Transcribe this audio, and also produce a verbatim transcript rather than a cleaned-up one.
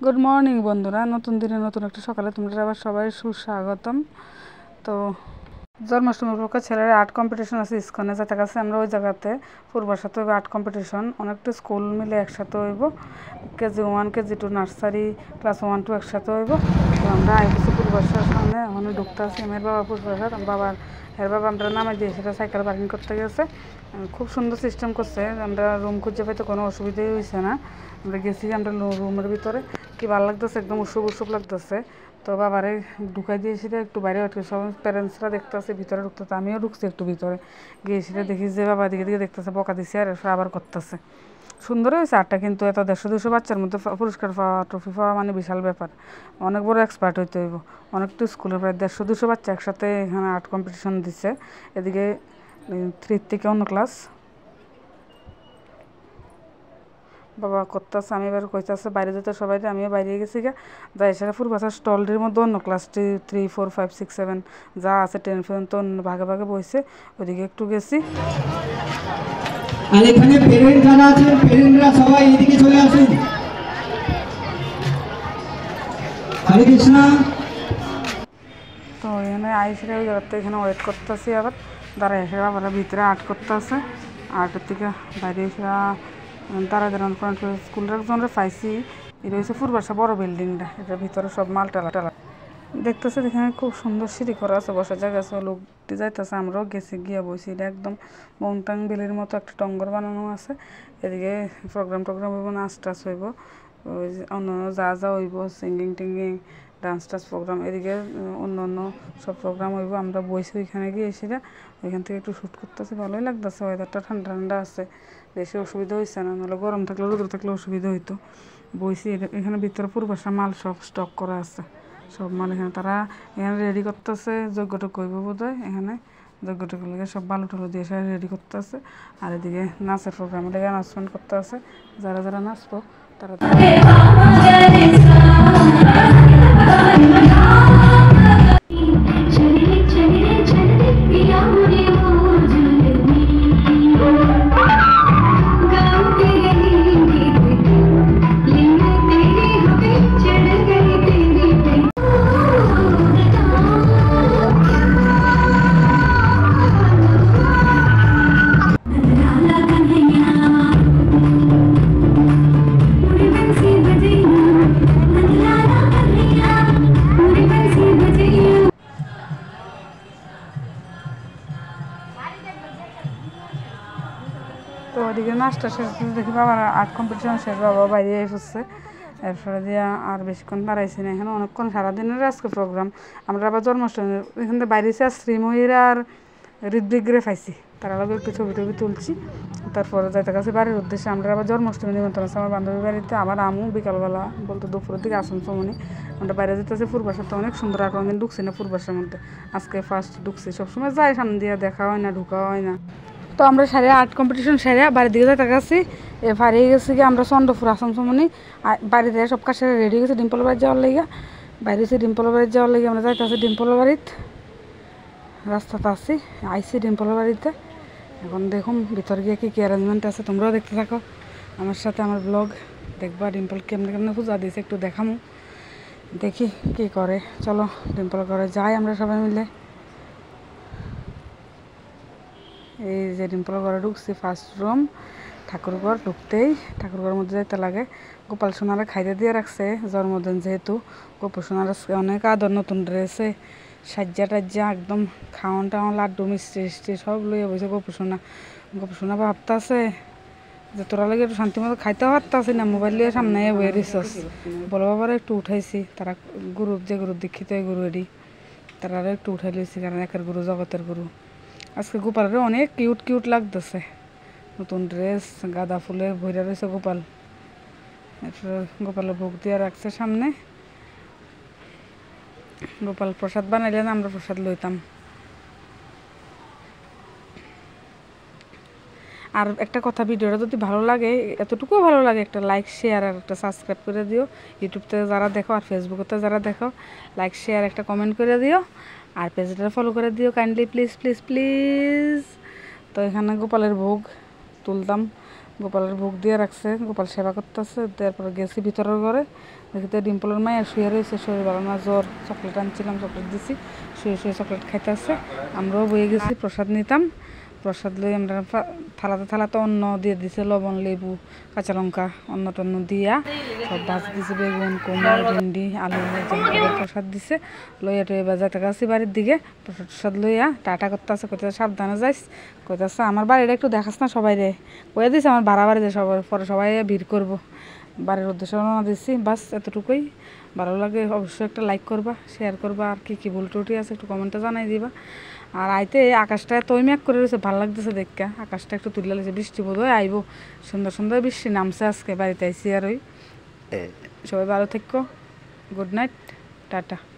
Good morning বন্ধুরা, নতুন দিনে নতুন একটা সকালে তোমরা আবার সবাই সুস্বাগতম। তো জন্মাষ্টমীর পক্ষে ছেলেরা আর্ট কম্পিটিশন আছে ইস্কনে, যাতে কাছে আমরা ওই জায়গাতে পূর্বাসাতে হইব আর্ট কম্পিটিশন। অনেকটা স্কুল মিলে একসাথে হইব, KG one KG two nursery class one two একসাথে হইব। তো আমরা আইতেছি পূর্বাসার সামনে, ওখানে ঢুকতে আসি। মেয়ের বাবা পূর্বাসার, বাবার এর বাবা আমরা নামে দিয়ে সেটা সাইকেল পার্কিং করতে গেছে। খুব সুন্দর সিস্টেম করছে, আমরা রুম খুঁজে পাইতে কোনো অসুবিধাই হয়েছে না। আমরা গেছি আমরা রুমের ভিতরে, কি ভালো লাগতেছে, একদম উৎসব উৎসব লাগতেছে। তো বাবারে ঢুকাই দিয়েছি, একটু বাইরে সব প্যারেন্টসরা দেখতে আসে, ভিতরে ঢুকতেছে। আমিও ঢুকছি একটু ভিতরে গিয়েছি, দেখি যে বাবা দিকে দিকে দেখতেছে, বকা দিছে আর আবার করতেছে। সুন্দর হয়েছে আর্টটা, কিন্তু এত দেড়শো দুশো বাচ্চার মধ্যে পুরস্কার পাওয়া, ট্রফি পাওয়া মানে বিশাল ব্যাপার। অনেক বড় এক্সপার্ট হইতে হইব। অনেকটা স্কুলের প্রায় দেড়শো দুশো বাচ্চা একসাথে এখানে আর্ট কম্পিটিশন দিচ্ছে। এদিকে থ্রি থেকে অন্য ক্লাস বাবা করতেছে, আমি এবার কইতেছে বাইরে যেতে সবাই, আমিও বাইরে গেছি গা। যাই সেটা পূর্বাসার স্টলটির মধ্যে অন্য class three four five six seven যা আছে টেন পর্যন্ত অন্য ভাগে ভাগে বইছে, ওইদিকে একটু গেছি। আর এখানে পেরেন্ট যারা আছেন, পেরেন্টরা সবাই এদিকে চলে আসুন। হরে কৃষ্ণ। তো এখানে আইসে ওই জায়গাতে এখানে ওয়েট করতেছি, আবার দাঁড়ায় এসে আবার ভিতরে আর্ট করতেছে। আর্টের থেকে বাইরে এসে দাঁড়া দাঁড়ান স্কুলের একজনের পাইছি। এটা হচ্ছে পূর্বাসা বড় বিল্ডিংটা, এটার ভিতরে সব মাল টালা টালা দেখতেছে। এখানে খুব সুন্দর সিঁড়ি করা আছে, বসার জায়গা আছে, লোকটি যাইতেছে। আমরাও গেছি, গিয়া বসি। এটা একদম মংটাং বেলের মতো একটা টঙ্গর বানানো আছে। এদিকে প্রোগ্রাম টোগ্রাম হইব, নাচ টাচ হইব, ওই অন্য অন্য যা যা হইব, সিঙ্গিং টিঙ্গিং ডান্স টান্স প্রোগ্রাম, এদিকে অন্য অন্য সব প্রোগ্রাম হইব। আমরা বইছি ওইখানে গিয়ে এসে ওইখান থেকে একটু শ্যুট করতেছি। ভালোই লাগতেছে, ওয়েদারটা ঠান্ডা ঠান্ডা আছে, বেশি অসুবিধা হয়েছে না। নাহলে গরম থাকলে রোদ থাকলে অসুবিধা হইতো। বইছি এখানে ভিতরে পূর্বাসা মাল সব স্টক করা আছে, সব মাল এখানে তারা এখানে রেডি করতেছে। যজ্ঞটা কইব বোধ হয় এখানে, যজ্ঞটা করলে সব বালু টালু দিয়ে সে রেডি করতে আছে। আর এদিকে নাচের প্রোগ্রাম লেগে নাচমেন্ট করতে আছে। যারা যারা নাচবো তারা তো ওদিকে নাচটা শেষ দেখি বাবার আর্ট কম্পিটিশন শেষ, বাবা বাইরে এসেছে। এরপরে দিয়া আর বেশিক্ষণ দাঁড়াইছি না, এখানে অনেকক্ষণ সারাদিনের আজকে প্রোগ্রাম। আমরা আবার জন্মাষ্টমী এখান থেকে বাইরে আর শ্রীময়ীরা আর ঋদ্বিগ্রে পাইছি, তারা আগে একটু ছবি টবি তুলছি। তারপরে যাইতে কাছে বাড়ির উদ্দেশ্যে আমরা আবার জন্মাষ্টমী নিমন্ত্রণ আছে আমার বান্ধবী বাড়িতে। আবার আমু বিকালবেলা বলতে দুপুরের দিকে আসুন সমনি আমরা বাইরে যেতেছি। পূর্বাসার তো অনেক সুন্দর, আর কোনোদিন ঢুকছি না পূর্বাসার মধ্যে, আজকে ফার্স্ট ঢুকছি। সবসময় যাই সামনে দিয়ে, দেখা হয় না, ঢুকা হয় না। তো আমরা সারে আর্ট কম্পিটিশন সারে বাড়ির দিকে যাইতে গেছি। এ হারিয়ে গেছি কি আমরা চন্দ্রপুর আসাম সমনি বাড়িতে সব কাজ সেরে রেডি গেছি ডিম্পলের বাড়ি যাওয়ার লেগে। বাইরে হচ্ছে ডিম্পলের বাড়ি যাওয়ার লেগে আমরা যাইতে আছি ডিম্পলের বাড়িতে, রাস্তাতে আছি, আইসি ডিম্পলের বাড়িতে। এখন দেখুন ভিতরে গিয়ে কী কী অ্যারেঞ্জমেন্ট আছে, তোমরাও দেখতে থাকো আমার সাথে। আমার ব্লগ দেখবা, ডিম্পল কেমনে কেমনে পূজা দিয়েছে একটু দেখামো, দেখি কি করে। চলো ডিম্পল ঘরে যাই আমরা সবাই মিলে। এই যে ডিম্পল ঘরে ঢুকছি, ফার্স্ট রুম ঠাকুরঘর। ঢুকতেই ঠাকুরঘরের মধ্যে যাইতে লাগে। গোপাল সোনারা খাইতে দিয়ে রাখছে জন্মদিন যেহেতু। গোপাল সোনার অনেক আদর, নতুন ড্রেসে সাজ্জা টাজ্জা একদম খাওয়ান টাওয়ান লাড্ডু মিষ্টি মিষ্টি সব লইয়া বসে গোপাল সোনা। গোপাল সোনা ভাবতে আছে যে তোরা লাগে একটু শান্তি মতো খাইতে পারতে আসি না, মোবাইল লিয়ে সামনে বয়ে রিসস বড় বাবার একটু উঠাইছি। তারা গুরুর যে গুরু দীক্ষিত গুরু এডি, তারা একটু উঠাই লইছি, কারণ একের গুরু জগতের গুরু। আজকে গোপালের অনেক কিউট কিউট লাগতেছে, নতুন ড্রেস, গাঁদা ফুলে ভইরা রয়েছে গোপাল। এরপরে গোপালের ভোগ দিয়ে রাখছে সামনে। গোপাল প্রসাদ বানাইলেন, আমরা প্রসাদ লইতাম। আর একটা কথা, ভিডিওটা যদি ভালো লাগে, এতটুকুও ভালো লাগে, একটা লাইক শেয়ার আর একটা সাবস্ক্রাইব করে দিও। ইউটিউব থেকে যারা দেখো আর ফেসবুকতে যারা দেখো, লাইক শেয়ার একটা কমেন্ট করে দিও, আর পেজটা ফলো করে দিও কাইন্ডলি, প্লিজ প্লিজ প্লিজ। তো এখানে গোপালের ভোগ তুলতাম, গোপালের ভোগ দিয়ে রাখছে, গোপাল সেবা করতেছে। তারপরে গেছি ভিতরের ঘরে, দেখিতে ডিম্পলের মায়ের শুয়ে রয়েছে, শরীর ভালো না, জ্বর। চকলেট আনছিলাম, চকলেট দিছি, শুয়ে শুয়ে চকলেট খাইতেছে। আমরাও বয়ে গেছি প্রসাদ নিতাম। প্রসাদ লই আমরা থালাতে থালাতে অন্ন দিয়ে দিছে, লবণ, লেবু, কাঁচা লঙ্কা, অন্ন টন্ন দিয়া সব ভাজ দিছে, বেগুন, কুমড়ো, ভেন্ডি, আলু, প্রসাদ দিছে। লইয়া টইয়া এবার যাইতে গেছি বাড়ির দিকে, প্রসাদ প্রসাদ লইয়া টাটা করতেছে, কইতেছে সাবধানে যাইস, কইতেছে আমার বাড়িটা একটু দেখাস না সবাই রে, কয়ে দিছে আমার ভাড়া বাড়িতে সবার পরে সবাই ভিড় করবো। বাড়ির উদ্দেশ্যে রওনা দিচ্ছি, বাস এতটুকুই। ভালো লাগে অবশ্যই একটা লাইক করবা, শেয়ার করবা, আর কি কি ভুল ত্রুটি আছে একটু কমেন্টে জানাই দিবা। আর আইতে আকাশটা এত ম্যাক করে রয়েছে, ভালো লাগতেছে দেখা, আকাশটা একটু তুলে লাগছে, বৃষ্টি বোধ হয় আইব, সুন্দর সুন্দর বৃষ্টি নামছে আজকে, বাড়িতে আইসি। আর ওই সবাই ভালো থেকো, গুড নাইট, টাটা।